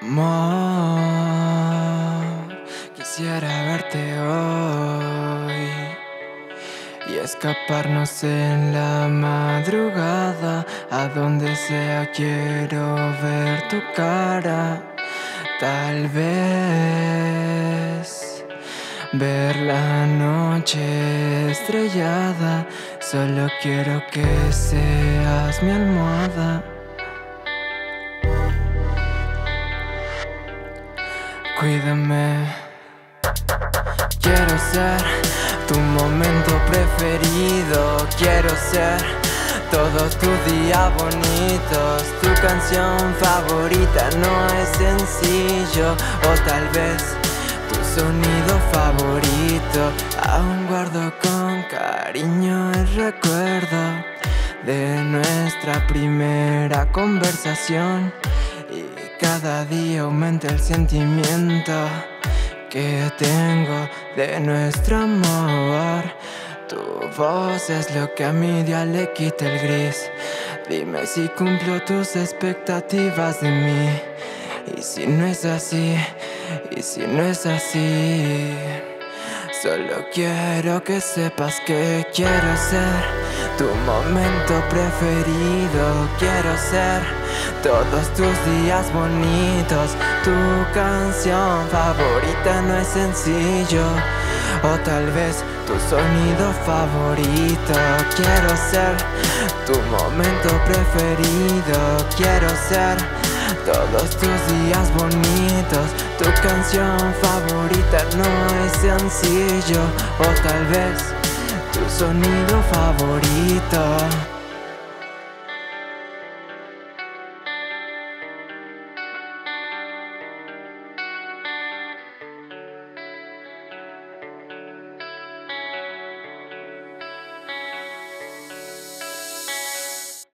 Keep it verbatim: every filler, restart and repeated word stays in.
Amor, quisiera verte hoy y escaparnos en la madrugada. A donde sea quiero ver tu cara. Tal vez ver la noche estrellada. Solo quiero que seas mi almohada. Cuídame, quiero ser tu momento preferido. Quiero ser todos tus días bonitos. Tu canción favorita no es sencillo, o tal vez tu sonido favorito. Aún guardo con cariño el recuerdo de nuestra primera conversación. Y cada día aumenta el sentimiento que tengo de nuestro amor. Tu voz es lo que a mi día le quita el gris. Dime si cumplo tus expectativas de mí. Y si no es así, y si no es así, solo quiero que sepas que quiero ser tu momento preferido. Quiero ser todos tus días bonitos. Tu canción favorita no es sencillo, o tal vez tu sonido favorito. Quiero ser tu momento preferido. Quiero ser todos tus días bonitos. Tu canción favorita no es sencillo, o tal vez tu sonido favorito.